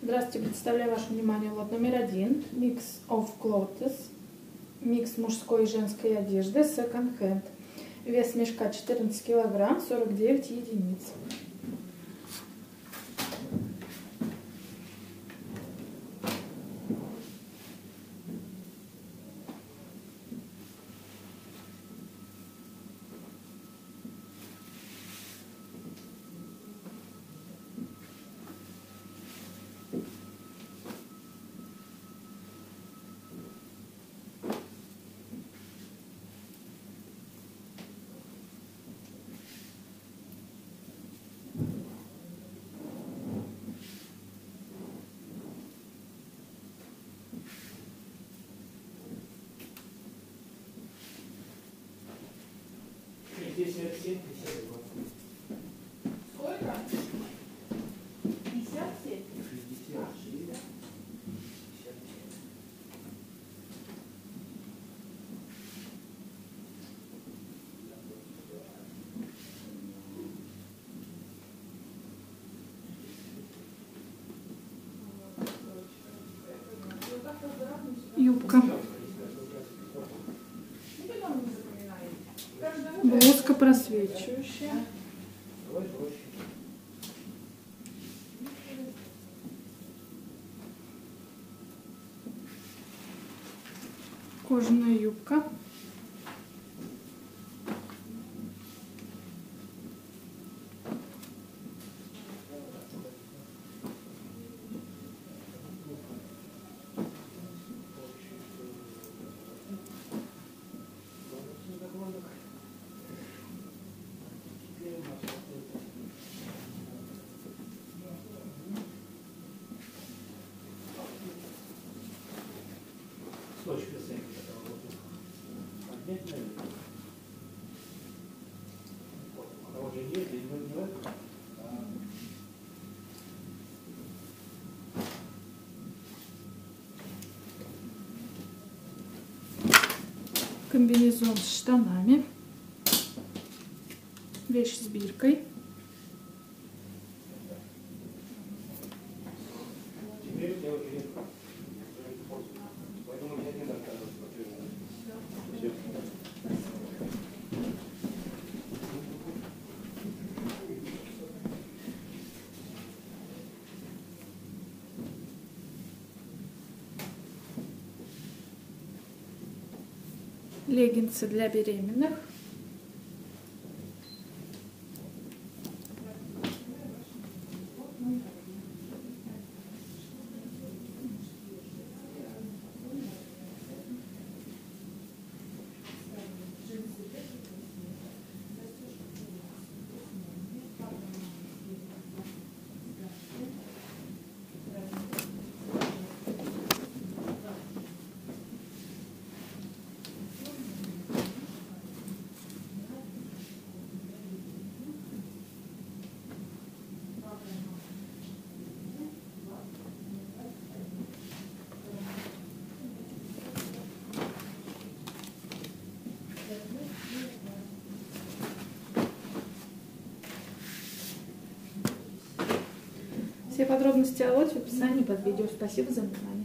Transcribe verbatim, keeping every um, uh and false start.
Здравствуйте, представляю вашему вниманию лот номер один. Mix of Clothes. Микс мужской и женской одежды Second Hand. Вес мешка четырнадцать килограмм, сорок девять единиц. пятьдесят семь, пятьдесят два. Сколько? пятьдесят семь? шестьдесят. А, шестьдесят. Юбка. Блузка просвечивающая. Кожаная юбка. Комбинезон с штанами. Вещь с биркой. Леггинсы для беременных. Все подробности о лоте в описании под видео. Спасибо за внимание.